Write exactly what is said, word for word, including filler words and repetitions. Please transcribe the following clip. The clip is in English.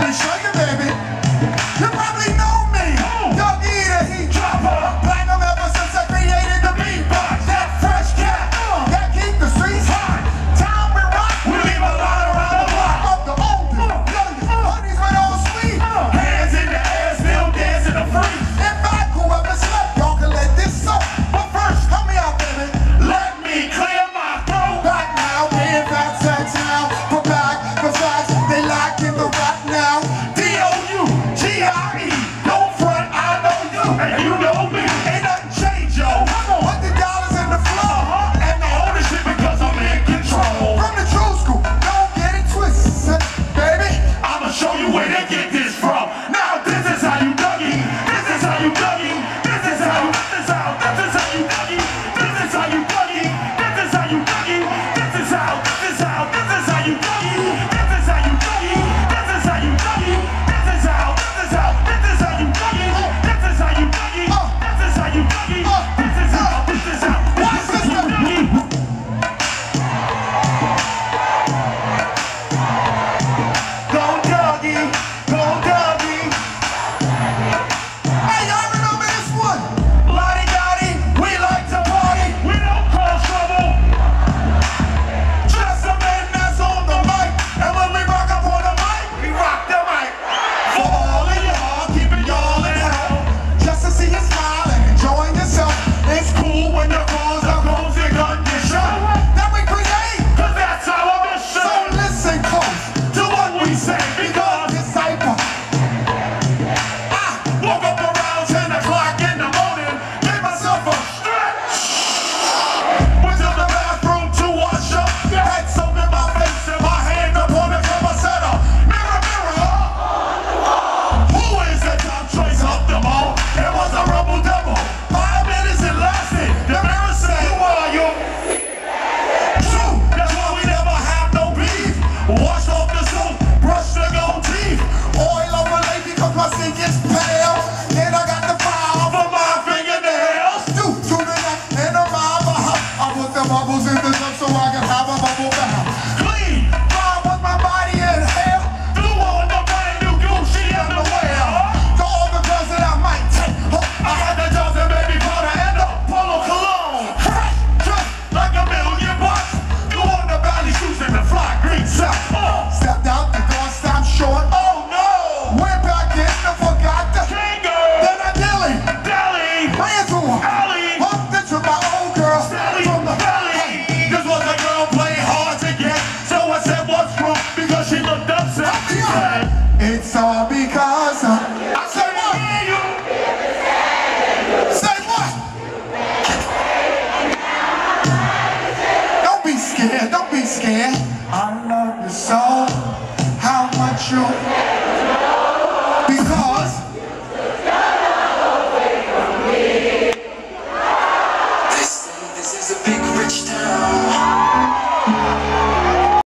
me show you, baby. You probably know me. Dougie the heat dropper. Black them ever since I created the beatbox. That fresh cat that keep the streets hot. Time we rock, we leave a lot around the block. Of the oldest, youngest, honeys with all sweet. Hands in the air, still dancing the free. In fact, whoever slept, y'all can let this soak. But first, help me out, baby. Let me clear my throat. Back now, being fat sex now. But back, the facts, they lack in the rap now. D O U G I E, don't front, I know you, and you know me. Ain't nothing changed, yo. Put the dollars in the flow, and the ownership because I'm in control. From the true school, don't get it twisted, baby. I'ma show you where they get this from. Now this is how you Dougie. This is how you Dougie. This is how you. This is how. This is how you Dougie. This is how you Dougie. This is how you Dougie. This is how. This is how. This is how you Dougie. This is how you Dougie. This is how you Dougie. This is how. This is how. This is how you Dougie. This is how you Dougie. This is how you Dougie. This is how. This is how. Watch this, Dougie. Go Dougie. Go Dougie. Hey, y'all remember this one? Lottie-dottie, we like to party. We don't cause trouble. Just a man that's on the mic. And when we rock up on the mic, we rock the mic. For all of y'all, keeping y'all in hell. Just to see you smile and enjoying yourself. It's cool when your clothes are close in condition. That we create, cause that's our mission. So listen close to what we say, because it's cypher. I woke up around ten o'clock in the morning, gave myself a stretch. Went to the bathroom to wash up. Had soap in my face and my hand up on the cover setter. Mirror, mirror, who is the top choice of them all? It was a rumble double. Five minutes it lasted. The mirror said, who are you? True, that's why we never have no beef. Washed off the soap, brushed the gold teeth. Oil over late because my skin gets pale. Then I got the file for my fingernails. Due to the neck and a rubber. I put the bubbles in the tub so I can have a bubble bath. Clean, fine with my body and hair. Blue on the brand new Gucci underwear. To all the girls that I might take home, I had the Johnson baby powder and the Polo cologne. Fresh, just like a million bucks. You on the valley shoes and the fly green socks. Stepped out the door, stopped short. Oh no! Went back in and forgot the finger. Then I dilly, dally, ran to her alley, bumped into my old girl Sally from the valley. This was a girl playing hard to get, so I said, "What's wrong?" Because she looked upset. She said, "It's all because of." I said, "What?" Say what? Don't be scared. Don't be scared. I love you so. How much you